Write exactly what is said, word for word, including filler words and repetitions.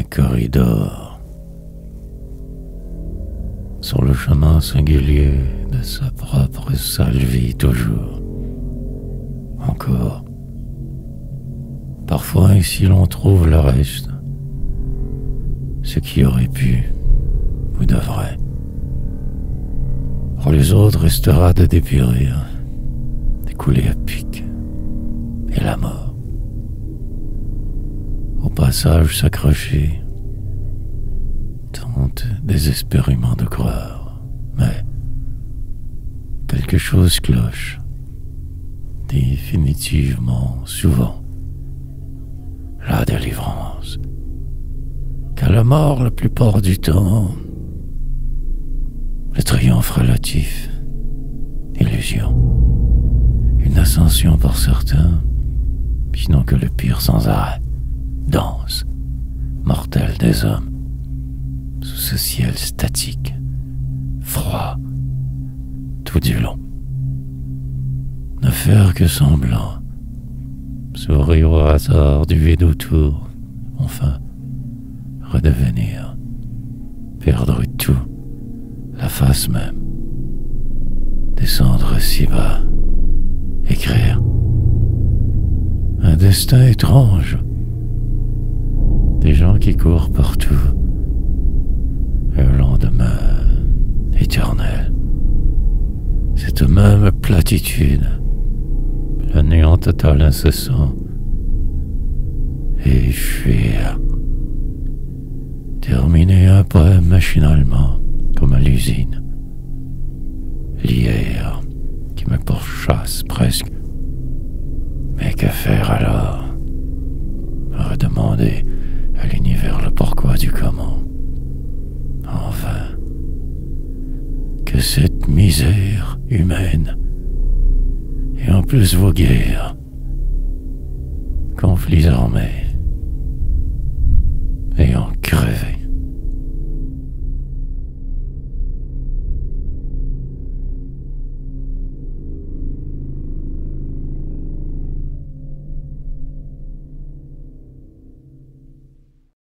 corridor, sur le chemin singulier de sa propre sale vie toujours. Encore. Parfois ici l'on trouve le reste, ce qui aurait pu ou devrait. Pour les autres restera de dépérir, d'écouler à pic, et la mort. Au passage s'accrocher, tente désespérément de croire, mais quelque chose cloche, définitivement, souvent, la délivrance. Qu'à la mort, la plupart du temps, le triomphe relatif, illusion, une ascension pour certains, sinon que le pire sans arrêt, danse, mortelle des hommes, sous ce ciel statique, froid, tout du long. Ne faire que semblant, sourire au hasard du vide autour, enfin, redevenir, perdre tout, la face même, descendre si bas, écrire, un destin étrange, des gens qui courent partout, un lendemain éternel, cette même platitude, le néant total incessant, et fuir, terminer un poème machinalement, comme à l'usine, l'hier qui me pourchasse presque, mais que faire alors? Redemander à l'univers le pourquoi du comment. Enfin, que cette misère humaine, et en plus vos guerres, conflits armés, et en crever.